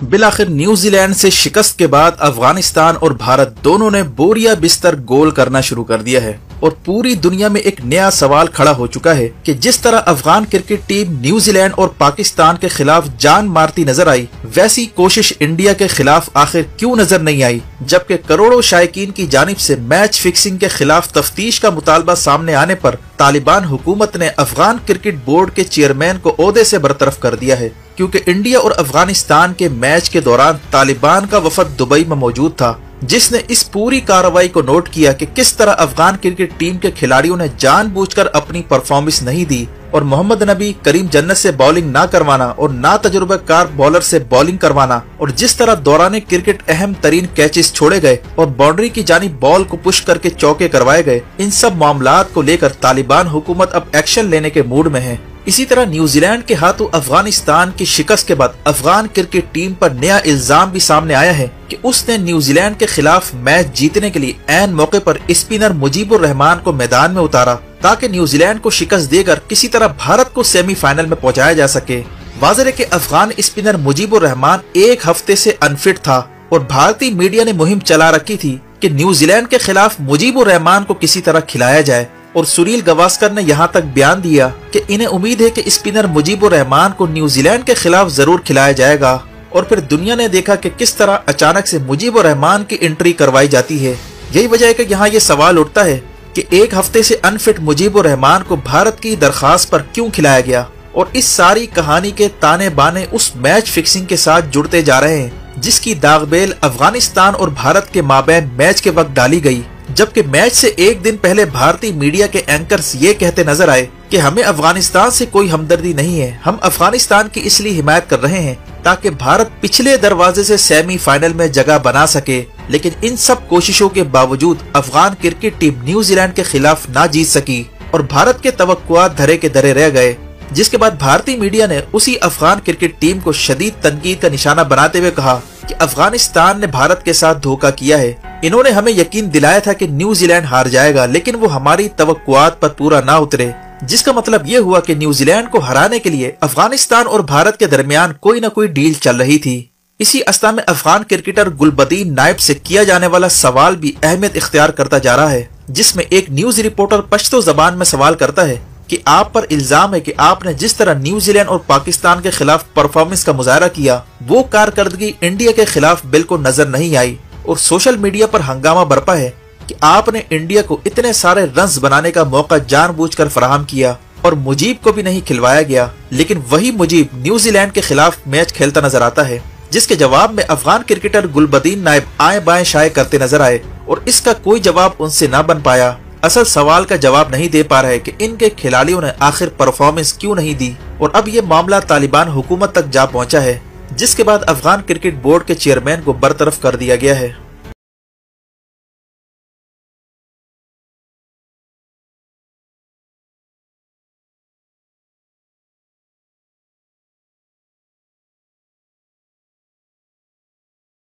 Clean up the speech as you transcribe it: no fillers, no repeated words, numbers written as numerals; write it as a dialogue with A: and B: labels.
A: बिलाखिर न्यूजी land से शिकस्त के बाद अफगानिस्तान और भारत दोनों ने बोरिया बिस्तर गोल करना शुरू कर दिया है और पूरी दुनिया में एक नया सवाल खड़ा हो चुका है कि जिस तरह अफगान क्रिकेट टीम न्यूजीलैंड और पाकिस्तान के खिलाफ जान मारती नजर आई, वैसी कोशिश इंडिया के खिलाफ आखिर क्यों नजर नहीं आई, जबकि करोड़ों शायकीन की जानिब से मैच फिक्सिंग के खिलाफ तफ्तीश का मुतालबा सामने आने पर तालिबान हुकूमत ने अफगान क्रिकेट बोर्ड के चेयरमैन को ओहदे से बरतरफ कर दिया है, क्योंकि इंडिया और अफगानिस्तान के मैच के दौरान तालिबान का वफद दुबई में मौजूद था, जिसने इस पूरी कार्रवाई को नोट किया कि किस तरह अफगान क्रिकेट टीम के खिलाड़ियों ने जानबूझकर अपनी परफॉर्मेंस नहीं दी और मोहम्मद नबी, करीम जन्नत से बॉलिंग ना करवाना और ना तजुर्बेकार बॉलर से बॉलिंग करवाना और जिस तरह दौरान क्रिकेट अहम तरीन कैचेस छोड़े गए और बाउंड्री की जानिब बॉल को पुश करके चौके करवाए गए, इन सब मामलात को लेकर तालिबान हुकूमत अब एक्शन लेने के मूड में है। इसी तरह न्यूजीलैंड के हाथों अफगानिस्तान की शिकस्त के बाद अफगान क्रिकेट टीम पर नया इल्जाम भी सामने आया है कि उसने न्यूजीलैंड के खिलाफ मैच जीतने के लिए ऐन मौके पर स्पिनर मुजीबुर रहमान को मैदान में उतारा ताकि न्यूजीलैंड को शिकस्त देकर किसी तरह भारत को सेमीफाइनल में पहुंचाया जा सके। वाज़ेह है कि अफगान स्पिनर मुजीबुर रहमान एक हफ्ते से अनफिट था और भारतीय मीडिया ने मुहिम चला रखी थी कि न्यूजीलैंड के खिलाफ मुजीबुर रहमान को किसी तरह खिलाया जाए और सुनील गावस्कर ने यहाँ तक बयान दिया कि इन्हें उम्मीद है कि स्पिनर मुजीबुर रहमान को न्यूजीलैंड के खिलाफ जरूर खिलाया जाएगा। और फिर दुनिया ने देखा कि किस तरह अचानक से मुजीबुर रहमान की एंट्री करवाई जाती है। यही वजह है कि यहाँ ये सवाल उठता है कि एक हफ्ते से अनफिट मुजीबुर रहमान को भारत की दरखास्त पर क्यों खिलाया गया, और इस सारी कहानी के ताने बाने उस मैच फिक्सिंग के साथ जुड़ते जा रहे हैं जिसकी दागबेल अफगानिस्तान और भारत के माबैन मैच के वक्त डाली गई, जबकि मैच से एक दिन पहले भारतीय मीडिया के एंकर्स ये कहते नजर आए कि हमें अफगानिस्तान से कोई हमदर्दी नहीं है, हम अफगानिस्तान की इसलिए हिमायत कर रहे हैं ताकि भारत पिछले दरवाजे से सेमीफाइनल में जगह बना सके। लेकिन इन सब कोशिशों के बावजूद अफगान क्रिकेट टीम न्यूजीलैंड के खिलाफ ना जीत सकी और भारत के तवक्कुआत धरे के धरे रह गए, जिसके बाद भारतीय मीडिया ने उसी अफगान क्रिकेट टीम को शदीद तनकीद का निशाना बनाते हुए कहा कि अफगानिस्तान ने भारत के साथ धोखा किया है। इन्होंने हमें यकीन दिलाया था कि न्यूजीलैंड हार जाएगा, लेकिन वो हमारी तवक्कुआत पर पूरा ना उतरे, जिसका मतलब ये हुआ कि न्यूजीलैंड को हराने के लिए अफगानिस्तान और भारत के दरमियान कोई न कोई डील चल रही थी। इसी अवस्था में अफगान क्रिकेटर गुलबदीन नायब से किया जाने वाला सवाल भी अहमियत इख्तियार करता जा रहा है, जिसमें एक न्यूज रिपोर्टर पश्तो जबान में सवाल करता है कि आप पर इल्जाम है कि आपने जिस तरह न्यूजीलैंड और पाकिस्तान के खिलाफ परफॉर्मेंस का मुजाहरा किया, वो कारकर्दगी इंडिया के खिलाफ बिल्कुल नजर नहीं आई और सोशल मीडिया पर हंगामा बरपा है कि आपने इंडिया को इतने सारे रन्स बनाने का मौका जानबूझकर फराहम किया और मुजीब को भी नहीं खिलवाया गया। लेकिन वही मुजीब न्यूजीलैंड के खिलाफ मैच खेलता नजर आता है, जिसके जवाब में अफगान क्रिकेटर गुलबदीन नायब आए बाएं शाये करते नजर आए और इसका कोई जवाब उनसे न बन पाया। असल सवाल का जवाब नहीं दे पा रहे कि इनके खिलाड़ियों ने आखिर परफॉर्मेंस क्यों नहीं दी, और अब ये मामला तालिबान हुकूमत तक जा पहुंचा है, जिसके बाद अफगान क्रिकेट बोर्ड के चेयरमैन को बरतरफ कर दिया गया है।